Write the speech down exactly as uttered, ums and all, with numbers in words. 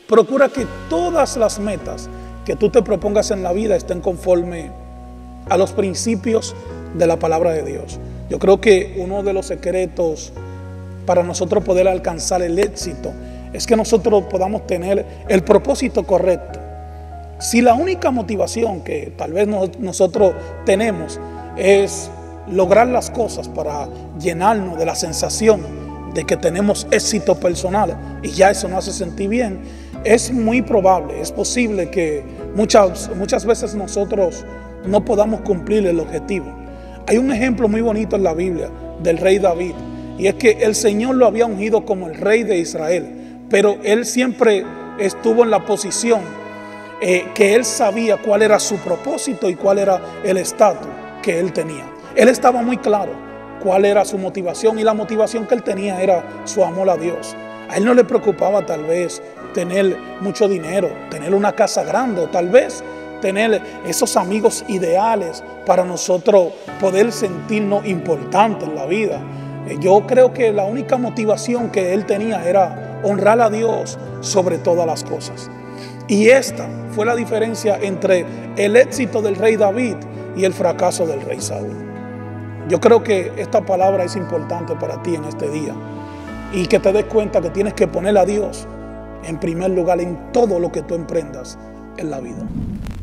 Procura que todas las metas que tú te propongas en la vida estén conforme a los principios de la palabra de Dios. Yo creo que uno de los secretos para nosotros poder alcanzar el éxito es que nosotros podamos tener el propósito correcto. Si la única motivación que tal vez nosotros tenemos es lograr las cosas para llenarnos de la sensación de que tenemos éxito personal y ya eso nos hace sentir bien, es muy probable, es posible que muchas, muchas veces nosotros no podamos cumplir el objetivo. Hay un ejemplo muy bonito en la Biblia del rey David, y es que el Señor lo había ungido como el rey de Israel, pero él siempre estuvo en la posición eh, que él sabía cuál era su propósito y cuál era el estatus que él tenía. Él estaba muy claro cuál era su motivación, y la motivación que él tenía era su amor a Dios. A él no le preocupaba tal vez tener mucho dinero, tener una casa grande, o tal vez tener esos amigos ideales para nosotros poder sentirnos importantes en la vida. Yo creo que la única motivación que él tenía era honrar a Dios sobre todas las cosas. Y esta fue la diferencia entre el éxito del rey David y el fracaso del rey Saúl. Yo creo que esta palabra es importante para ti en este día, y que te des cuenta que tienes que poner a Dios en primer lugar en todo lo que tú emprendas en la vida.